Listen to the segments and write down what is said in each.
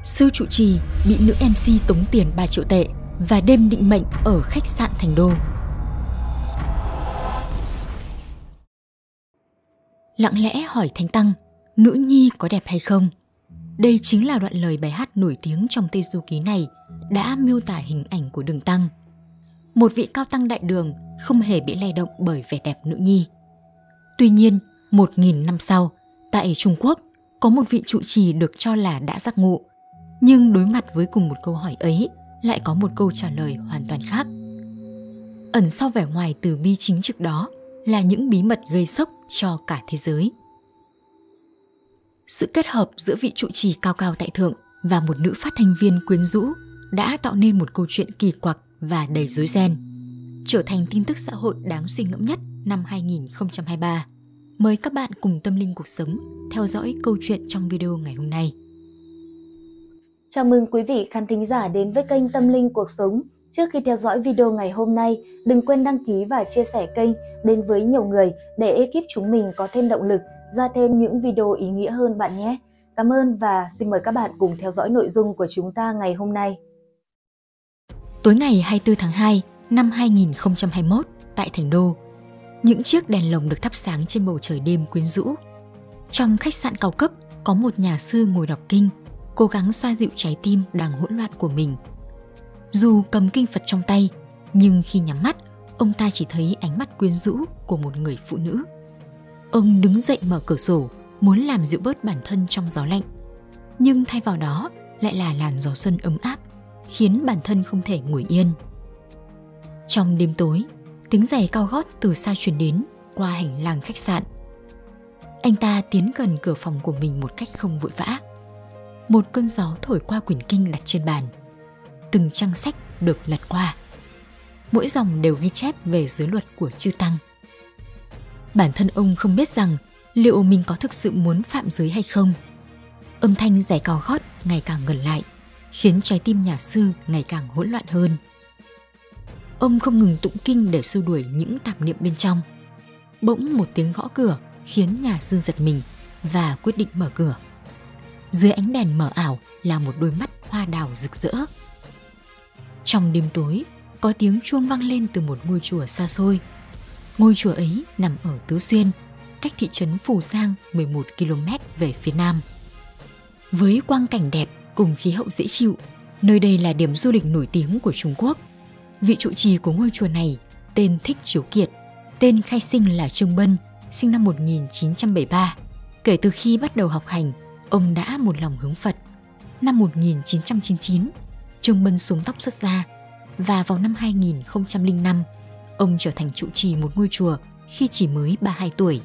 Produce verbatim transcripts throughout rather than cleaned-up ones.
Sư trụ trì bị nữ em xê tống tiền ba triệu tệ và đêm định mệnh ở khách sạn Thành Đô. Lặng lẽ hỏi Thánh Tăng, nữ nhi có đẹp hay không? Đây chính là đoạn lời bài hát nổi tiếng trong Tây Du Ký này đã miêu tả hình ảnh của Đường Tăng. Một vị cao tăng đại đường không hề bị lay động bởi vẻ đẹp nữ nhi. Tuy nhiên, một nghìn năm sau, tại Trung Quốc, có một vị trụ trì được cho là đã giác ngộ. Nhưng đối mặt với cùng một câu hỏi ấy, lại có một câu trả lời hoàn toàn khác. Ẩn sau vẻ ngoài từ bi chính trực đó là những bí mật gây sốc cho cả thế giới. Sự kết hợp giữa vị trụ trì cao cao tại thượng và một nữ phát thanh viên quyến rũ đã tạo nên một câu chuyện kỳ quặc và đầy rối ren, trở thành tin tức xã hội đáng suy ngẫm nhất năm hai nghìn không trăm hai mươi ba. Mời các bạn cùng Tâm Linh Cuộc Sống theo dõi câu chuyện trong video ngày hôm nay. Chào mừng quý vị khán thính giả đến với kênh Tâm Linh Cuộc Sống. Trước khi theo dõi video ngày hôm nay, đừng quên đăng ký và chia sẻ kênh đến với nhiều người để ekip chúng mình có thêm động lực ra thêm những video ý nghĩa hơn bạn nhé. Cảm ơn và xin mời các bạn cùng theo dõi nội dung của chúng ta ngày hôm nay. Tối ngày hai mươi tư tháng hai năm hai nghìn không trăm hai mươi mốt tại Thành Đô, những chiếc đèn lồng được thắp sáng trên bầu trời đêm quyến rũ. Trong khách sạn cao cấp có một nhà sư ngồi đọc kinh, cố gắng xoa dịu trái tim đang hỗn loạn của mình. Dù cầm kinh Phật trong tay, nhưng khi nhắm mắt, ông ta chỉ thấy ánh mắt quyến rũ của một người phụ nữ. Ông đứng dậy mở cửa sổ, muốn làm dịu bớt bản thân trong gió lạnh. Nhưng thay vào đó lại là làn gió xuân ấm áp, khiến bản thân không thể ngồi yên. Trong đêm tối, tiếng giày cao gót từ xa truyền đến qua hành lang khách sạn. Anh ta tiến gần cửa phòng của mình một cách không vội vã. Một cơn gió thổi qua quyển kinh đặt trên bàn. Từng trang sách được lật qua. Mỗi dòng đều ghi chép về giới luật của chư tăng. Bản thân ông không biết rằng liệu mình có thực sự muốn phạm giới hay không. Âm thanh giày cao gót ngày càng gần lại, khiến trái tim nhà sư ngày càng hỗn loạn hơn. Ông không ngừng tụng kinh để xua đuổi những tạp niệm bên trong. Bỗng một tiếng gõ cửa khiến nhà sư giật mình và quyết định mở cửa. Dưới ánh đèn mờ ảo là một đôi mắt hoa đào rực rỡ. Trong đêm tối, có tiếng chuông vang lên từ một ngôi chùa xa xôi. Ngôi chùa ấy nằm ở Tứ Xuyên, cách thị trấn Phù Giang mười một ki lô mét về phía nam. Với quang cảnh đẹp cùng khí hậu dễ chịu, nơi đây là điểm du lịch nổi tiếng của Trung Quốc. Vị trụ trì của ngôi chùa này tên Thích Chiếu Kiệt, tên khai sinh là Trương Bân, sinh năm một nghìn chín trăm bảy mươi ba. Kể từ khi bắt đầu học hành, ông đã một lòng hướng Phật. Năm một nghìn chín trăm chín mươi chín, Trương Bân xuống tóc xuất gia, và vào năm hai nghìn không trăm lẻ năm, ông trở thành trụ trì một ngôi chùa khi chỉ mới ba mươi hai tuổi.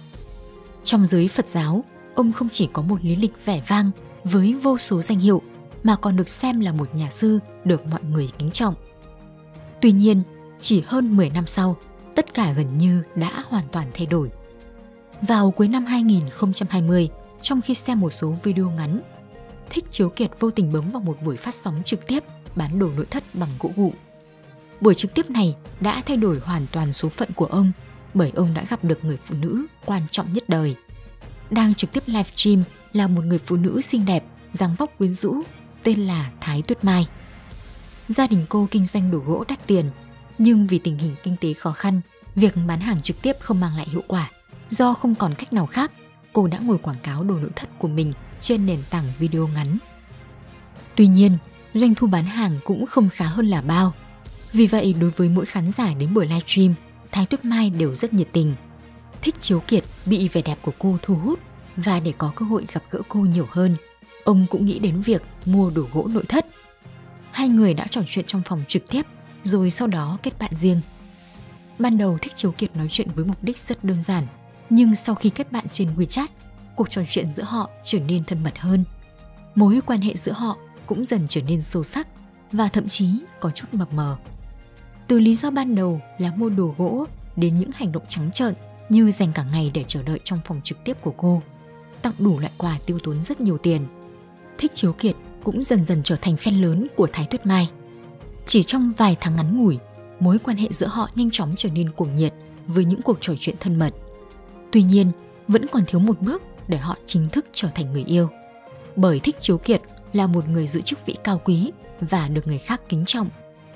Trong giới Phật giáo, ông không chỉ có một lý lịch vẻ vang với vô số danh hiệu, mà còn được xem là một nhà sư được mọi người kính trọng. Tuy nhiên, chỉ hơn mười năm sau, tất cả gần như đã hoàn toàn thay đổi. Vào cuối năm hai nghìn không trăm hai mươi, trong khi xem một số video ngắn, Thích Chiếu Kiệt vô tình bấm vào một buổi phát sóng trực tiếp bán đồ nội thất bằng gỗ gụ. Buổi trực tiếp này đã thay đổi hoàn toàn số phận của ông, bởi ông đã gặp được người phụ nữ quan trọng nhất đời. Đang trực tiếp livestream là một người phụ nữ xinh đẹp, dáng vóc quyến rũ, tên là Thái Tuyết Mai. Gia đình cô kinh doanh đồ gỗ đắt tiền, nhưng vì tình hình kinh tế khó khăn, việc bán hàng trực tiếp không mang lại hiệu quả. Do không còn cách nào khác, cô đã ngồi quảng cáo đồ nội thất của mình trên nền tảng video ngắn. Tuy nhiên, doanh thu bán hàng cũng không khá hơn là bao. Vì vậy, đối với mỗi khán giả đến buổi livestream, Thái Tuyết Mai đều rất nhiệt tình. Thích Chiếu Kiệt bị vẻ đẹp của cô thu hút, và để có cơ hội gặp gỡ cô nhiều hơn, ông cũng nghĩ đến việc mua đồ gỗ nội thất. Hai người đã trò chuyện trong phòng trực tiếp, rồi sau đó kết bạn riêng. Ban đầu Thích Chiếu Kiệt nói chuyện với mục đích rất đơn giản, nhưng sau khi kết bạn trên WeChat, cuộc trò chuyện giữa họ trở nên thân mật hơn. Mối quan hệ giữa họ cũng dần trở nên sâu sắc và thậm chí có chút mập mờ. Từ lý do ban đầu là mua đồ gỗ đến những hành động trắng trợn như dành cả ngày để chờ đợi trong phòng trực tiếp của cô, tặng đủ loại quà tiêu tốn rất nhiều tiền. Thích Chiếu Kiệt cũng dần dần trở thành fan lớn của Thái Tuyết Mai. Chỉ trong vài tháng ngắn ngủi, mối quan hệ giữa họ nhanh chóng trở nên cuồng nhiệt với những cuộc trò chuyện thân mật. Tuy nhiên, vẫn còn thiếu một bước để họ chính thức trở thành người yêu. Bởi Thích Chiếu Kiệt là một người giữ chức vị cao quý và được người khác kính trọng.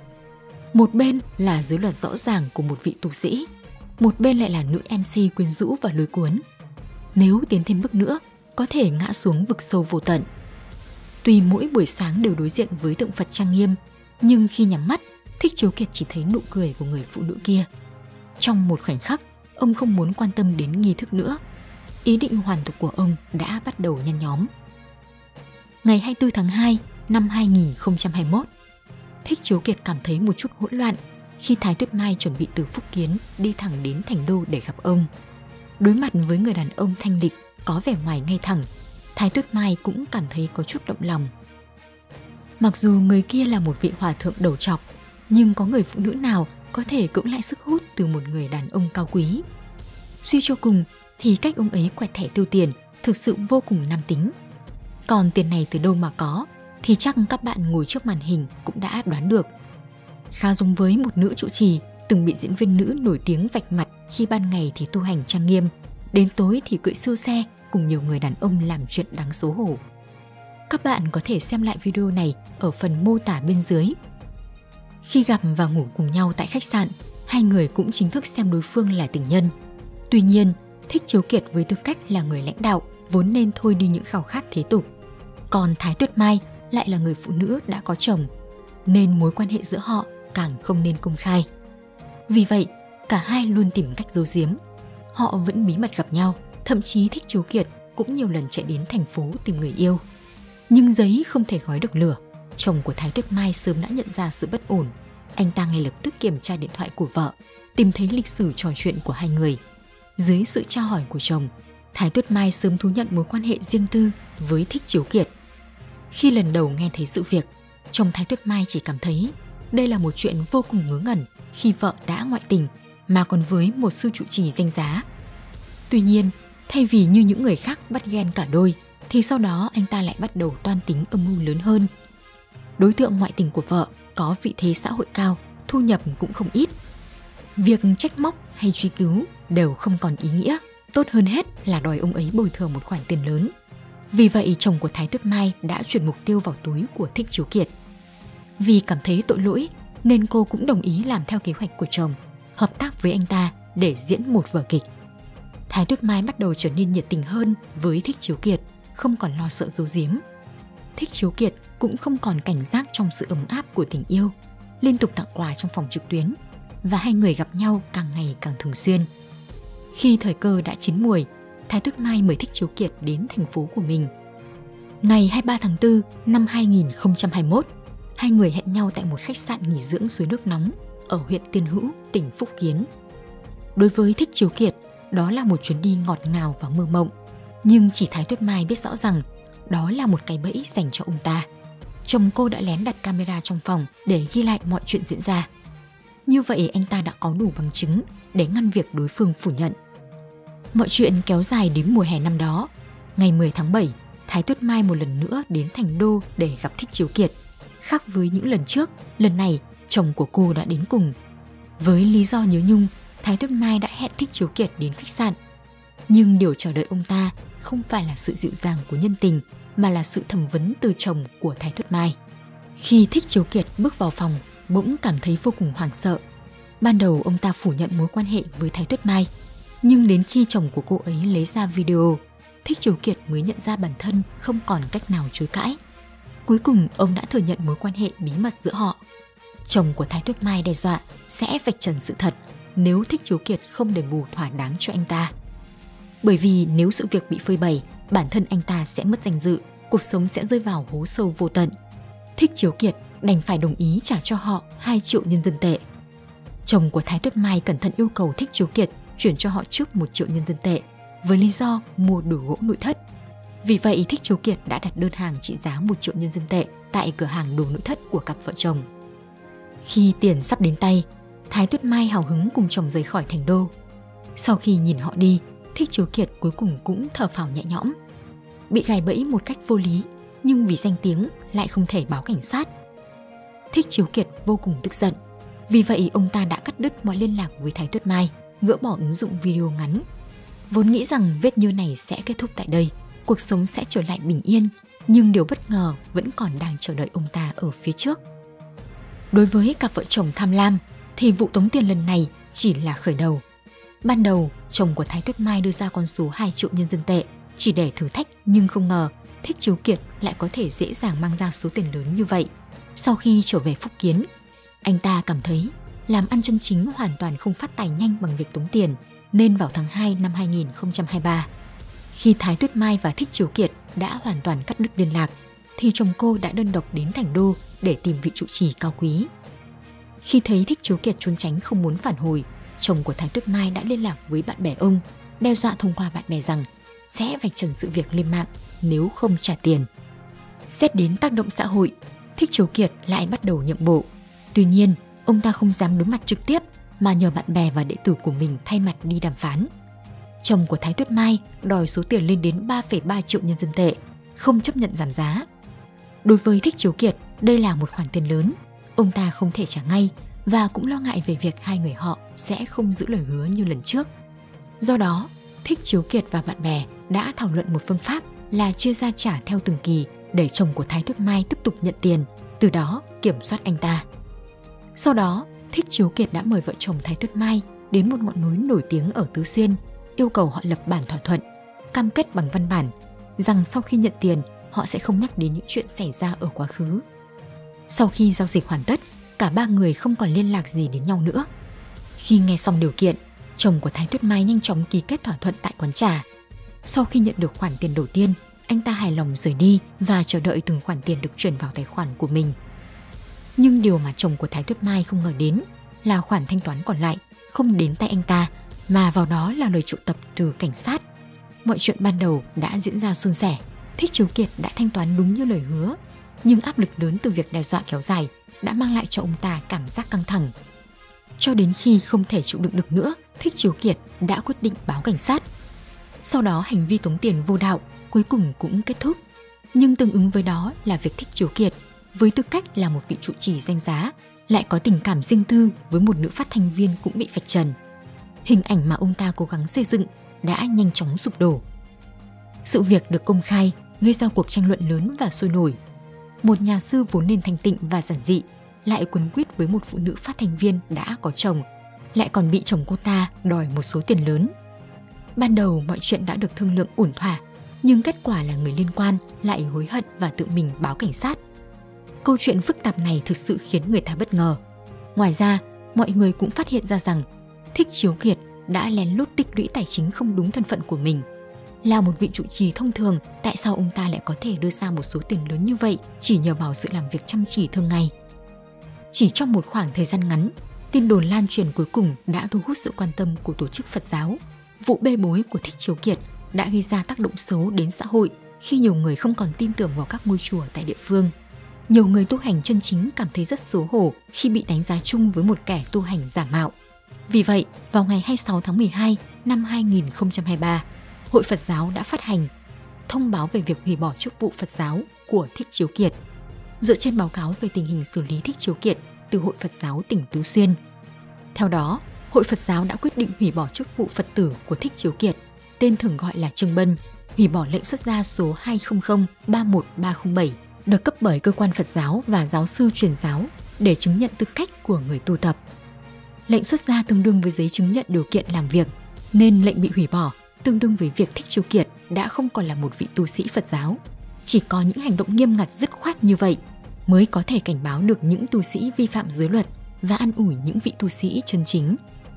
Một bên là giới luật rõ ràng của một vị tu sĩ, một bên lại là nữ em xê quyến rũ và lôi cuốn. Nếu tiến thêm bước nữa, có thể ngã xuống vực sâu vô tận. Tuy mỗi buổi sáng đều đối diện với tượng Phật trang nghiêm, nhưng khi nhắm mắt, Thích Chiếu Kiệt chỉ thấy nụ cười của người phụ nữ kia. Trong một khoảnh khắc, ông không muốn quan tâm đến nghi thức nữa. Ý định hoàn tục của ông đã bắt đầu nhen nhóm. Ngày hai mươi tư tháng hai năm hai nghìn không trăm hai mươi mốt, Thích Chiếu Kiệt cảm thấy một chút hỗn loạn khi Thái Tuyết Mai chuẩn bị từ Phúc Kiến đi thẳng đến Thành Đô để gặp ông. Đối mặt với người đàn ông thanh lịch, có vẻ ngoài ngay thẳng, Thái Tuyết Mai cũng cảm thấy có chút động lòng. Mặc dù người kia là một vị hòa thượng đầu trọc, nhưng có người phụ nữ nào có thể cưỡng lại sức hút từ một người đàn ông cao quý. Suy cho cùng thì cách ông ấy quẹt thẻ tiêu tiền thực sự vô cùng nam tính. Còn tiền này từ đâu mà có thì chắc các bạn ngồi trước màn hình cũng đã đoán được. Khá giống với một nữ trụ trì từng bị diễn viên nữ nổi tiếng vạch mặt khi ban ngày thì tu hành trang nghiêm, đến tối thì cưỡi siêu xe cùng nhiều người đàn ông làm chuyện đáng xấu hổ. Các bạn có thể xem lại video này ở phần mô tả bên dưới. Khi gặp và ngủ cùng nhau tại khách sạn, hai người cũng chính thức xem đối phương là tình nhân. Tuy nhiên, Thích Chiếu Kiệt với tư cách là người lãnh đạo vốn nên thôi đi những khao khát thế tục. Còn Thái Tuyết Mai lại là người phụ nữ đã có chồng, nên mối quan hệ giữa họ càng không nên công khai. Vì vậy, cả hai luôn tìm cách giấu giếm. Họ vẫn bí mật gặp nhau, thậm chí Thích Chiếu Kiệt cũng nhiều lần chạy đến thành phố tìm người yêu. Nhưng giấy không thể gói được lửa. Chồng của Thái Tuyết Mai sớm đã nhận ra sự bất ổn. Anh ta ngay lập tức kiểm tra điện thoại của vợ, tìm thấy lịch sử trò chuyện của hai người. Dưới sự tra hỏi của chồng, Thái Tuyết Mai sớm thú nhận mối quan hệ riêng tư với Thích Chiếu Kiệt. Khi lần đầu nghe thấy sự việc, chồng Thái Tuyết Mai chỉ cảm thấy đây là một chuyện vô cùng ngớ ngẩn khi vợ đã ngoại tình mà còn với một sư trụ trì danh giá. Tuy nhiên, thay vì như những người khác bắt ghen cả đôi, thì sau đó anh ta lại bắt đầu toan tính âm mưu lớn hơn. Đối tượng ngoại tình của vợ có vị thế xã hội cao, thu nhập cũng không ít. Việc trách móc hay truy cứu đều không còn ý nghĩa, tốt hơn hết là đòi ông ấy bồi thường một khoản tiền lớn. Vì vậy, chồng của Thái Tuyết Mai đã chuyển mục tiêu vào túi của Thích Chiếu Kiệt. Vì cảm thấy tội lỗi nên cô cũng đồng ý làm theo kế hoạch của chồng, hợp tác với anh ta để diễn một vở kịch. Thái Tuyết Mai bắt đầu trở nên nhiệt tình hơn với Thích Chiếu Kiệt, không còn lo sợ giấu giếm. Thích Chiếu Kiệt cũng không còn cảnh giác trong sự ấm áp của tình yêu, liên tục tặng quà trong phòng trực tuyến, và hai người gặp nhau càng ngày càng thường xuyên. Khi thời cơ đã chín muồi, Thái Tuyết Mai mời Thích Chiếu Kiệt đến thành phố của mình. Ngày hai mươi ba tháng tư năm hai nghìn không trăm hai mươi mốt, hai người hẹn nhau tại một khách sạn nghỉ dưỡng suối nước nóng ở huyện Tiên Hữu, tỉnh Phúc Kiến. Đối với Thích Chiếu Kiệt, đó là một chuyến đi ngọt ngào và mơ mộng, nhưng chỉ Thái Tuyết Mai biết rõ rằng đó là một cái bẫy dành cho ông ta. Chồng cô đã lén đặt camera trong phòng để ghi lại mọi chuyện diễn ra. Như vậy anh ta đã có đủ bằng chứng để ngăn việc đối phương phủ nhận. Mọi chuyện kéo dài đến mùa hè năm đó. Ngày mười tháng bảy, Thái Tuyết Mai một lần nữa đến Thành Đô để gặp Thích Chiếu Kiệt. Khác với những lần trước, lần này chồng của cô đã đến cùng. Với lý do nhớ nhung, Thái Tuyết Mai đã hẹn Thích Chiếu Kiệt đến khách sạn. Nhưng điều chờ đợi ông ta không phải là sự dịu dàng của nhân tình, mà là sự thẩm vấn từ chồng của Thái Tuyết Mai. Khi Thích Chiếu Kiệt bước vào phòng, bỗng cảm thấy vô cùng hoảng sợ. Ban đầu ông ta phủ nhận mối quan hệ với Thái Tuyết Mai, nhưng đến khi chồng của cô ấy lấy ra video, Thích Chiếu Kiệt mới nhận ra bản thân không còn cách nào chối cãi. Cuối cùng ông đã thừa nhận mối quan hệ bí mật giữa họ. Chồng của Thái Tuyết Mai đe dọa sẽ vạch trần sự thật nếu Thích Chiếu Kiệt không đền bù thỏa đáng cho anh ta. Bởi vì nếu sự việc bị phơi bày, bản thân anh ta sẽ mất danh dự, cuộc sống sẽ rơi vào hố sâu vô tận. Thích Chiếu Kiệt đành phải đồng ý trả cho họ hai triệu nhân dân tệ. Chồng của Thái Tuyết Mai cẩn thận yêu cầu Thích Chiếu Kiệt chuyển cho họ trước một triệu nhân dân tệ với lý do mua đồ gỗ nội thất. Vì vậy, Thích Chiếu Kiệt đã đặt đơn hàng trị giá một triệu nhân dân tệ tại cửa hàng đồ nội thất của cặp vợ chồng. Khi tiền sắp đến tay, Thái Tuyết Mai hào hứng cùng chồng rời khỏi Thành Đô. Sau khi nhìn họ đi, Thích Chiếu Kiệt cuối cùng cũng thở phào nhẹ nhõm. Bị gài bẫy một cách vô lý, nhưng vì danh tiếng lại không thể báo cảnh sát. Thích Chiếu Kiệt vô cùng tức giận. Vì vậy, ông ta đã cắt đứt mọi liên lạc với Thái Tuyết Mai, gỡ bỏ ứng dụng video ngắn. Vốn nghĩ rằng vết nhơ này sẽ kết thúc tại đây, cuộc sống sẽ trở lại bình yên, nhưng điều bất ngờ vẫn còn đang chờ đợi ông ta ở phía trước. Đối với cặp vợ chồng tham lam thì vụ tống tiền lần này chỉ là khởi đầu. Ban đầu, chồng của Thái Tuyết Mai đưa ra con số hai triệu nhân dân tệ chỉ để thử thách, nhưng không ngờ Thích Chiếu Kiệt lại có thể dễ dàng mang ra số tiền lớn như vậy. Sau khi trở về Phúc Kiến, anh ta cảm thấy làm ăn chân chính hoàn toàn không phát tài nhanh bằng việc tống tiền, nên vào tháng hai năm hai nghìn không trăm hai mươi ba, khi Thái Tuyết Mai và Thích Chiếu Kiệt đã hoàn toàn cắt đứt liên lạc, thì chồng cô đã đơn độc đến Thành Đô để tìm vị trụ trì cao quý. Khi thấy Thích Chiếu Kiệt trốn tránh không muốn phản hồi, chồng của Thái Tuyết Mai đã liên lạc với bạn bè ông, đe dọa thông qua bạn bè rằng sẽ vạch trần sự việc lên mạng nếu không trả tiền. Xét đến tác động xã hội, Thích Chiếu Kiệt lại bắt đầu nhượng bộ. Tuy nhiên, ông ta không dám đối mặt trực tiếp mà nhờ bạn bè và đệ tử của mình thay mặt đi đàm phán. Chồng của Thái Tuyết Mai đòi số tiền lên đến ba phẩy ba triệu nhân dân tệ, không chấp nhận giảm giá. Đối với Thích Chiếu Kiệt, đây là một khoản tiền lớn, ông ta không thể trả ngay và cũng lo ngại về việc hai người họ sẽ không giữ lời hứa như lần trước. Do đó, Thích Chiếu Kiệt và bạn bè đã thảo luận một phương pháp là chia ra trả theo từng kỳ để chồng của Thái Tuyết Mai tiếp tục nhận tiền, từ đó kiểm soát anh ta. Sau đó, Thích Chiếu Kiệt đã mời vợ chồng Thái Tuyết Mai đến một ngọn núi nổi tiếng ở Tứ Xuyên, yêu cầu họ lập bản thỏa thuận, cam kết bằng văn bản rằng sau khi nhận tiền, họ sẽ không nhắc đến những chuyện xảy ra ở quá khứ. Sau khi giao dịch hoàn tất, cả ba người không còn liên lạc gì đến nhau nữa. Khi nghe xong điều kiện, chồng của Thái Tuyết Mai nhanh chóng ký kết thỏa thuận tại quán trà. Sau khi nhận được khoản tiền đầu tiên, anh ta hài lòng rời đi và chờ đợi từng khoản tiền được chuyển vào tài khoản của mình. Nhưng điều mà chồng của Thái Tuyết Mai không ngờ đến là khoản thanh toán còn lại không đến tay anh ta, mà vào đó là lời triệu tập từ cảnh sát. Mọi chuyện ban đầu đã diễn ra suôn sẻ, Thích Chiếu Kiệt đã thanh toán đúng như lời hứa, nhưng áp lực lớn từ việc đe dọa kéo dài đã mang lại cho ông ta cảm giác căng thẳng. Cho đến khi không thể chịu đựng được nữa, Thích Chiếu Kiệt đã quyết định báo cảnh sát. Sau đó hành vi tống tiền vô đạo cuối cùng cũng kết thúc. Nhưng tương ứng với đó là việc Thích Chiếu Kiệt, với tư cách là một vị trụ trì danh giá, lại có tình cảm riêng tư với một nữ phát thanh viên cũng bị vạch trần. Hình ảnh mà ông ta cố gắng xây dựng đã nhanh chóng sụp đổ. Sự việc được công khai gây ra cuộc tranh luận lớn và sôi nổi. Một nhà sư vốn nên thanh tịnh và giản dị lại quấn quýt với một phụ nữ phát thanh viên đã có chồng, lại còn bị chồng cô ta đòi một số tiền lớn. Ban đầu mọi chuyện đã được thương lượng ổn thỏa, nhưng kết quả là người liên quan lại hối hận và tự mình báo cảnh sát. Câu chuyện phức tạp này thực sự khiến người ta bất ngờ. Ngoài ra, mọi người cũng phát hiện ra rằng Thích Chiếu Kiệt đã lén lút tích lũy tài chính không đúng thân phận của mình. Là một vị trụ trì thông thường, tại sao ông ta lại có thể đưa ra một số tiền lớn như vậy chỉ nhờ vào sự làm việc chăm chỉ thường ngày? Chỉ trong một khoảng thời gian ngắn, tin đồn lan truyền cuối cùng đã thu hút sự quan tâm của tổ chức Phật giáo. Vụ bê bối của Thích Chiếu Kiệt đã gây ra tác động xấu đến xã hội khi nhiều người không còn tin tưởng vào các ngôi chùa tại địa phương. Nhiều người tu hành chân chính cảm thấy rất xấu hổ khi bị đánh giá chung với một kẻ tu hành giả mạo. Vì vậy, vào ngày hai mươi sáu tháng mười hai năm hai nghìn không trăm hai mươi ba, Hội Phật giáo đã phát hành thông báo về việc hủy bỏ chức vụ Phật giáo của Thích Chiếu Kiệt. Dựa trên báo cáo về tình hình xử lý Thích Chiếu Kiệt từ Hội Phật giáo tỉnh Tứ Xuyên. Theo đó, Hội Phật giáo đã quyết định hủy bỏ chức vụ Phật tử của Thích Chiếu Kiệt, tên thường gọi là Trương Bân, hủy bỏ lệnh xuất gia số hai không không ba một ba không bảy được cấp bởi cơ quan Phật giáo và giáo sư truyền giáo để chứng nhận tư cách của người tu tập. Lệnh xuất gia tương đương với giấy chứng nhận điều kiện làm việc, nên lệnh bị hủy bỏ tương đương với việc Thích Chiếu Kiệt đã không còn là một vị tu sĩ Phật giáo. Chỉ có những hành động nghiêm ngặt dứt khoát như vậy mới có thể cảnh báo được những tu sĩ vi phạm giới luật và an ủi những vị tu sĩ chân chính.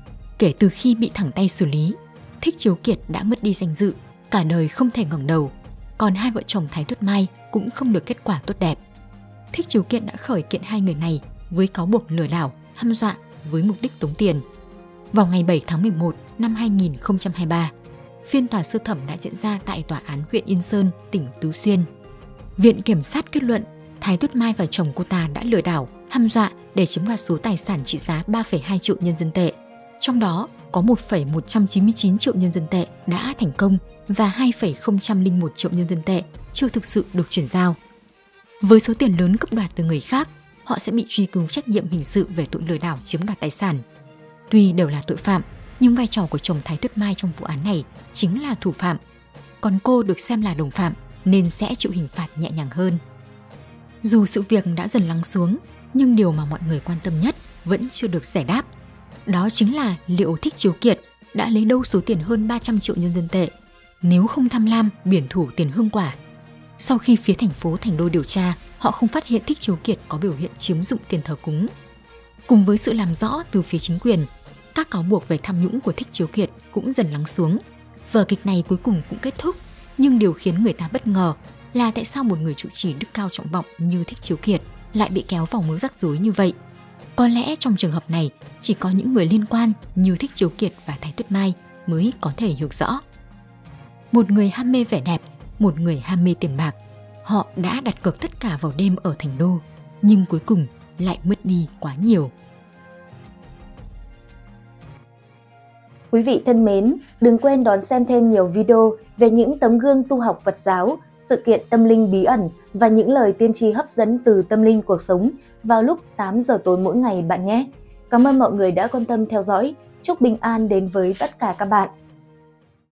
Kể từ khi bị thẳng tay xử lý, Thích Chiếu Kiệt đã mất đi danh dự, cả đời không thể ngẩng đầu. Còn hai vợ chồng Thái Tuyết Mai cũng không được kết quả tốt đẹp. Thích Chiếu Kiệt đã khởi kiện hai người này với cáo buộc lừa đảo, hăm dọa với mục đích tống tiền. Vào ngày bảy tháng mười một năm hai nghìn không trăm hai mươi ba, phiên tòa sơ thẩm đã diễn ra tại tòa án huyện Yên Sơn, tỉnh Tứ Xuyên. Viện kiểm sát kết luận Thái Tuyết Mai và chồng cô ta đã lừa đảo, hăm dọa để chiếm đoạt số tài sản trị giá ba phẩy hai triệu nhân dân tệ. Trong đó có một phẩy một trăm chín mươi chín triệu nhân dân tệ đã thành công và hai phẩy không không một triệu nhân dân tệ chưa thực sự được chuyển giao. Với số tiền lớn cướp đoạt từ người khác, họ sẽ bị truy cứu trách nhiệm hình sự về tội lừa đảo chiếm đoạt tài sản. Tuy đều là tội phạm, nhưng vai trò của chồng Thái Tuyết Mai trong vụ án này chính là thủ phạm, còn cô được xem là đồng phạm nên sẽ chịu hình phạt nhẹ nhàng hơn. Dù sự việc đã dần lắng xuống, nhưng điều mà mọi người quan tâm nhất vẫn chưa được giải đáp. Đó chính là liệu Thích Chiếu Kiệt đã lấy đâu số tiền hơn ba trăm triệu nhân dân tệ nếu không tham lam biển thủ tiền hương quả. Sau khi phía thành phố Thành Đô điều tra, họ không phát hiện Thích Chiếu Kiệt có biểu hiện chiếm dụng tiền thờ cúng. Cùng với sự làm rõ từ phía chính quyền, các cáo buộc về tham nhũng của Thích Chiếu Kiệt cũng dần lắng xuống. Vở kịch này cuối cùng cũng kết thúc, nhưng điều khiến người ta bất ngờ là tại sao một người trụ trì đức cao trọng vọng như Thích Chiếu Kiệt lại bị kéo vào mớ rắc rối như vậy. Có lẽ trong trường hợp này, chỉ có những người liên quan như Thích Chiếu Kiệt và Thái Tuyết Mai mới có thể hiểu rõ. Một người ham mê vẻ đẹp, một người ham mê tiền bạc, họ đã đặt cược tất cả vào đêm ở Thành Đô, nhưng cuối cùng lại mất đi quá nhiều. Quý vị thân mến, đừng quên đón xem thêm nhiều video về những tấm gương tu học Phật giáo, sự kiện tâm linh bí ẩn và những lời tiên tri hấp dẫn từ tâm linh cuộc sống vào lúc tám giờ tối mỗi ngày bạn nhé. Cảm ơn mọi người đã quan tâm theo dõi. Chúc bình an đến với tất cả các bạn.